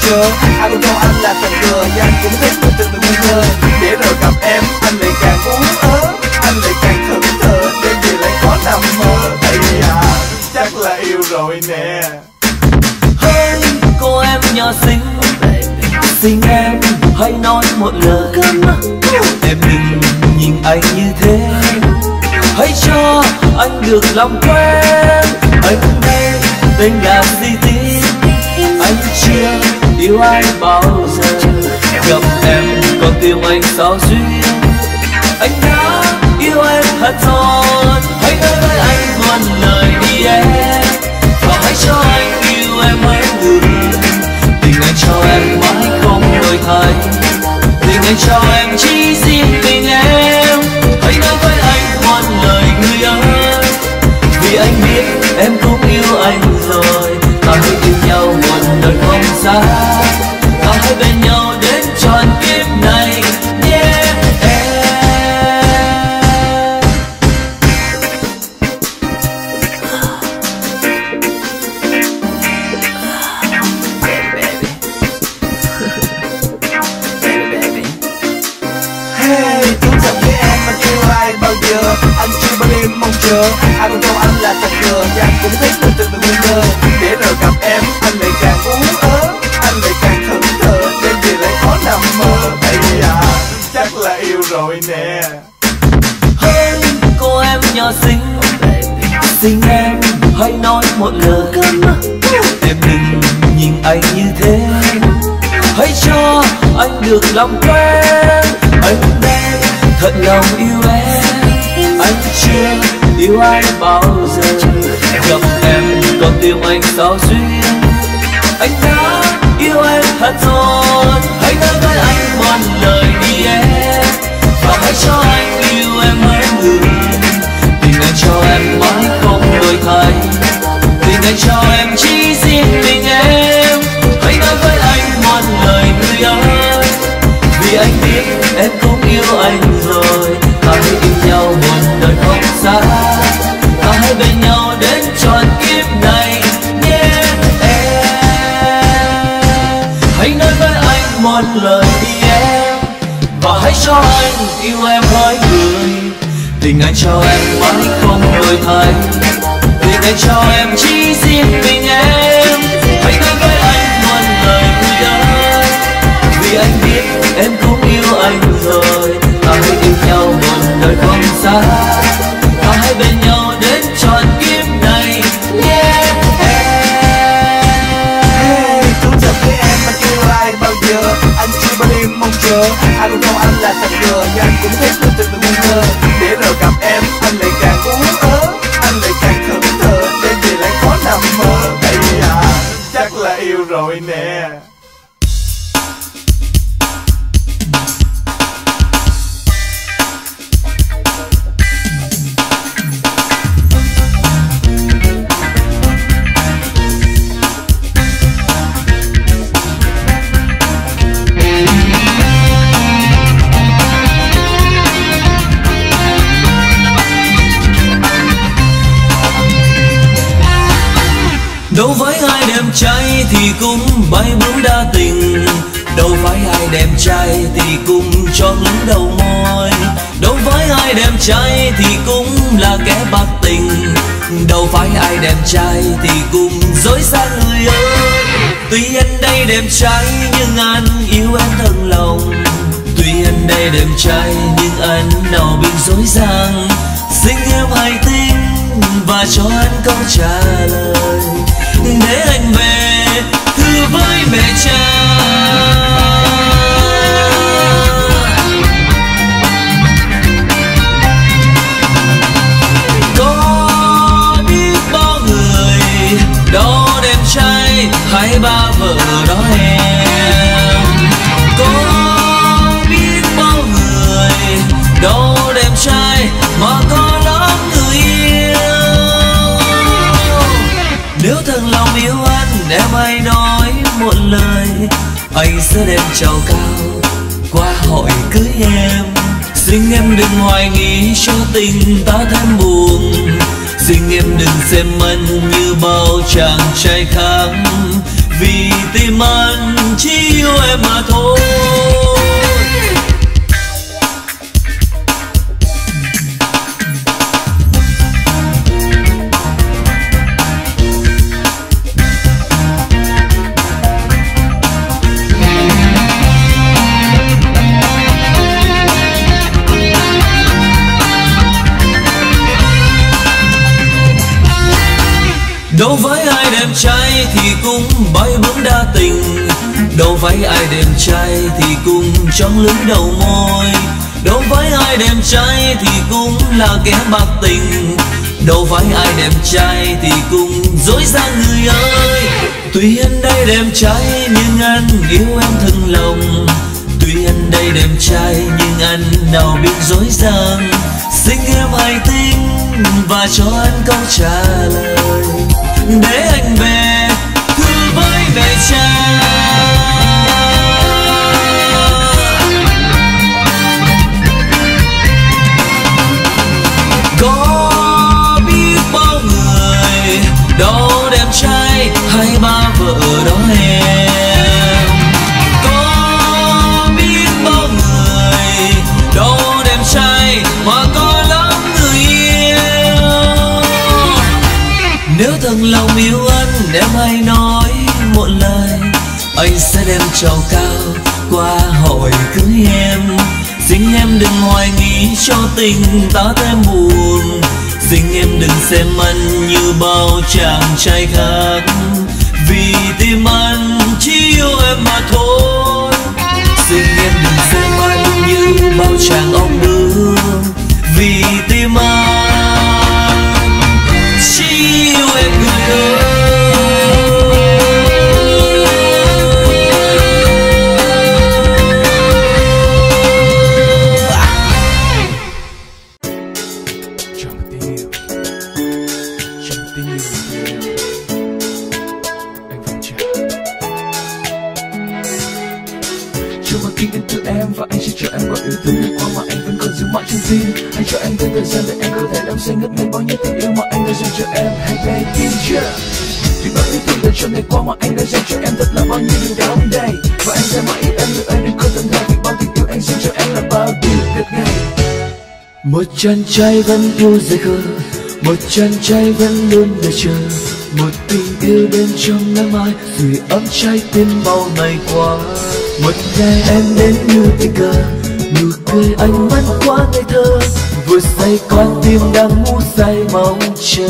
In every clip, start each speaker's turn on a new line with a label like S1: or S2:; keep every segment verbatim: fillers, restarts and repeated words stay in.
S1: chờ. Ai cũng cho anh là tình cờ, nhưng anh cũng thấy mình từng từng ngu ngơ. Để rồi gặp em, anh lại càng ú ớ, anh lại càng thẫn thờ, đêm về lại có nằm mơ. Ây à, chắc là yêu rồi nè.
S2: Hey, cô em nhỏ xinh, xin em hãy nói một lời. Em đừng nhìn anh như thế, hãy cho anh được làm quen. Anh đây tên gà di tí, anh chưa yêu ai bao giờ. Gặp em còn tim anh sao duyên, anh đã yêu em thật rồi. Hãy nói với anh một lời đi em, và hãy cho anh yêu em mấy người. Tình anh cho em mãi không đổi thay, tình anh cho em chỉ riêng mình em. Hãy nói với anh một lời người ơi, vì anh biết em cũng yêu anh rồi. Ta hãy yêu nhau một đời không xa, ta hãy bên nhau đến trọn kiếp này. Yeah,
S1: Hey, thú thật với em anh yêu ai bao giờ, anh chưa bao đêm mong chờ. Ai cũng cho anh là tình cờ, nhưng anh cũng thấy mình từng từng ngu ngơ. Để rồi gặp em, anh lại càng ú ớ, anh lại càng thẫn thờ, đêm về lại có nằm mơ. Ây à, chắc là yêu rồi nè.
S2: hey, cô em nhỏ xinh, xin em hãy nói một lời. Em đừng nhìn anh như thế, hãy cho anh được làm quen. Anh đây thật lòng yêu em, anh chưa yêu ai bao giờ. Gặp em còn tim anh sao duyên, anh đã yêu em thật rồi. Hãy nói với anh một lời đi em, và hãy cho anh yêu em mấy người. Tình anh cho em mãi không đổi thay, tình anh cho em chỉ riêng mình em. Hãy nói với anh một lời người ơi, vì anh biết em cũng yêu anh rồi. Ta hãy yêu nhau một đời không xa, ta hãy bên nhau đến trọn kiếp này. Yeah, hãy nói với anh một lời đi em, và hãy cho anh yêu em hỡi người. Tình anh cho em mãi không đổi thay, tình anh cho em chỉ riêng mình em. Hãy nói với anh một lời người ơi, vì anh biết em cũng yêu anh rồi. Ta hãy yêu nhau một đời không xa, ta hãy bên nhau đến trọn kiếp này. Yeah,
S1: Hey, thú thật với em anh yêu ai bao giờ, anh chưa bao đêm mong chờ. Ai cũng cho anh là tình cờ, nhưng anh cũng thấy mình từng từng ngu ngơ. Để rồi gặp em, anh lại càng ú ớ, anh lại càng thẫn thờ, đêm về lại có nằm mơ. Ây à, chắc là yêu rồi nè.
S2: đâu phải ai đẹp trai thì cũng bay bướm đa tình, đâu phải ai đẹp trai thì cũng cho lúng đầu môi, đâu phải ai đẹp trai thì cũng là kẻ bạc tình, đâu phải ai đẹp trai thì cũng dối gian người ơi. Tuy anh đây đẹp trai nhưng anh yêu em thật lòng, tuy anh đây đẹp trai nhưng anh nào biết dối gian. Xin em hãy tin và cho anh câu trả lời, để anh về thưa với mẹ cha. Có biết bao người đó đẹp trai hay ba vợ đó em, có biết bao người đó đẹp trai mà có lắm người yêu. Nếu thật lòng yêu anh em hãy nói một lời, anh sẽ đem trầu cao qua hỏi cưới em. Xin em đừng hoài nghi cho tình ta thêm buồn, xin em đừng xem anh như bao chàng trai khác, vì tim anh chỉ yêu em mà thôi. Đâu phải ai đẹp trai thì cũng bay bướm đa tình, đâu phải ai đẹp trai thì cũng trắng lưỡi đầu môi, đâu phải ai đẹp trai thì cũng là kẻ bạc tình, đâu phải ai đẹp trai thì cũng dối gian người ơi. Tuy anh đây đẹp trai nhưng anh yêu em thật lòng, tuy anh đây đẹp trai nhưng anh nào biết dối gian. Xin em hãy tin và cho anh câu trả lời, để anh về thưa với mẹ cha. Có biết bao người đâu đẹp trai hai ba vợ đó em, có biết bao người đâu đẹp trai mà có lắm người yêu. Nếu thật lòng yêu anh em hãy nói một lời, anh sẽ đem trầu cao qua hỏi cưới em. Xin em đừng hoài nghi cho tình ta thêm buồn, xin em đừng xem anh như bao chàng trai khác, vì tim anh chỉ yêu em mà thôi. Xin em đừng xem anh như bao chàng ông bướm, vì tim anh chỉ yêu em người ơi.
S1: Và anh sẽ cho em gọi yêu thương đi qua mà anh vẫn còn giữ mãi trong tim. Anh cho em thêm thời gian để em có thể đắm say ngất ngây bao nhiêu tình yêu mà anh đã dành cho em. Hey baby yeah. Vì bao yêu thương đã cho ngày qua mà anh đã dành cho em thật là bao nhiêu điều đau đầy. Và anh sẽ mãi yêu em nữa anh đừng có tận hại, vì bao tình yêu anh dành cho em là bao điều tuyệt ngày.
S2: Một chàng trai vẫn yêu dại khờ, một chàng trai vẫn luôn đợi chờ, một tình yêu đến trong ngày mai sưởi ấm trái tim bao ngày qua. Một ngày em đến như tình cờ, nụ cười anh mắt quá ngây thơ, vừa say con tim đang ngủ say mong chờ.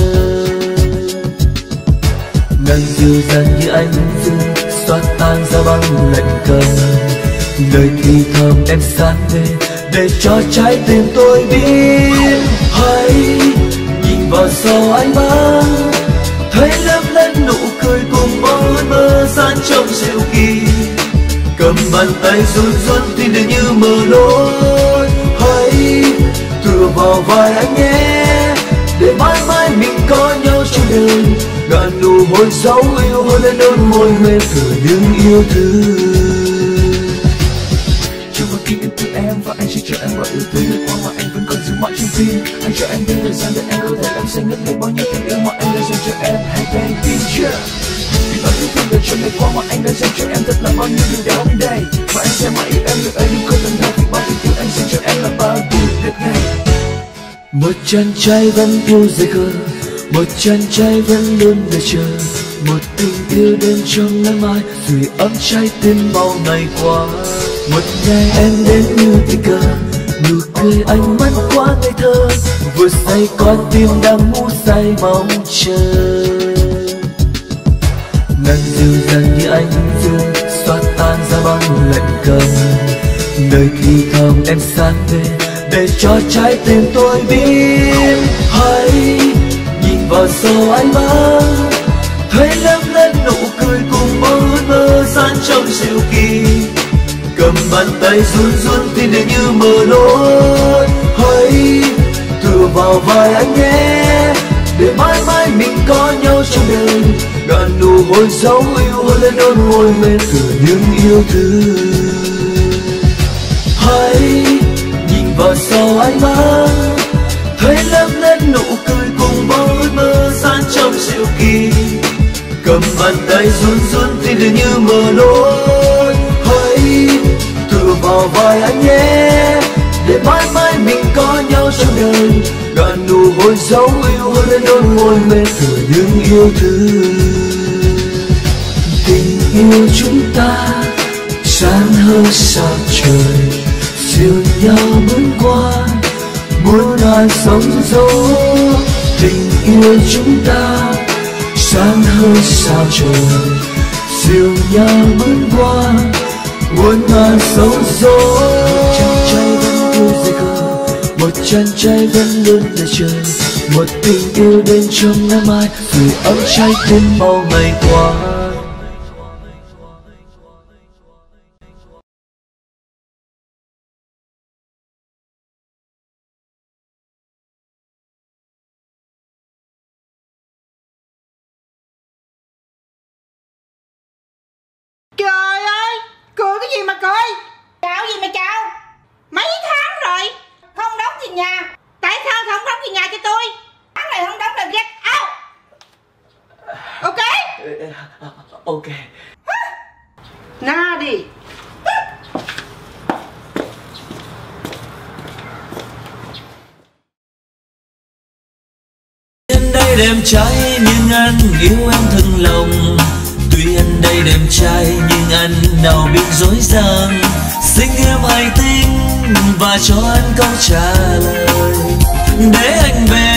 S2: Nàng dịu dàng như ánh dương xóa tan ra băng lạnh cơn, lời thì thầm em sáng lên để cho trái tim tôi biết. Hãy nhìn vào sau ánh mắt, thấy lấp lánh nụ cười cùng bao ước mơ gian trong dịu kỳ. Cầm bàn tay run run tim đều như mờ lối. Hãy tựa vào vai anh nhé, để mãi mãi mình có nhau trong đời. Ngàn nụ hôn dấu yêu hôn lên đôi môi mềm thừa những yêu thương.
S1: Trong một ký ức từ em và anh sẽ cho em gọi yêu thương đi qua mà anh vẫn còn giữ mãi trong tim. Anh cho em thêm thời gian để em có thể đắm say ngất ngây bao nhiêu tình yêu mà anh đã dành cho em. Hey baby yeah. Vì bao yêu thương đã cho ngày qua mà anh đã dành cho em thật là bao nhiêu điều đau đầy. Và anh sẽ mãi yêu em được anh đừng có tận hại, vì bao tình yêu anh dành cho em là bao điều tuyệt ngày.
S2: Một chàng trai vẫn yêu dại khờ, một chàng trai vẫn luôn đợi chờ, một tình yêu đến trong ngày mai sưởi ấm trái tim bao ngày qua. Một ngày em đến như tình cờ, nụ cười ánh mắt quá ngây thơ, vừa say con tim đang ngủ say mong chờ. Nàng dịu dàng như ánh dương xóa tan ra băng lạnh cơn, nơi thì thầm em sáng lên để cho trái tim tôi biết. Hãy nhìn vào sâu ánh mắt, thấy lấp lánh nụ cười cùng bao ước mơ gian trong dịu kỳ. Cầm bàn tay run run tim đều như mờ lối. Hãy tựa vào vai anh nhé, để mãi mãi mình có nhau trong đời. Ngàn nụ hôn dấu yêu hôn lên đôi môi mềm thừa những yêu thương. Hãy nhìn vào sau ánh mắt, thấy lấp lánh nụ cười cùng bao ước mơ gian trong dịu kỳ. Cầm bàn tay run run tim đều như mờ lối. vào vai anh nhé, để mãi mãi mình có nhau trong đời. Đoạn nụ hôn dấu yêu hôn lên đôi môi mê thừa những yêu thương. Tình yêu chúng ta sáng hơn sao trời, dìu nhau bước qua muôn ngàn sóng gió. Tình yêu chúng ta sáng hơn sao trời, dìu nhau bước qua muôn ngàn sóng gió. Một chàng trai vẫn yêu dây khờ, một chàng trai vẫn luôn đợi chờ, một tình yêu đến trong năm mai, gửi ấm trái tim bao ngày qua.
S3: Trời ơi, cười cái gì mà cười? Chào gì mà chào? Mấy tháng rồi không đóng tiền nhà, tại sao không đóng tiền nhà cho tôi? Tháng này không đóng là get out. Ok?
S2: Ok.
S3: Na đi.
S2: Anh đây đẹp trai nhưng anh yêu em thật lòng. Tuy anh đây đẹp trai nhưng anh nào biết dối gian. Xin em hãy tin và cho anh câu trả lời, để anh về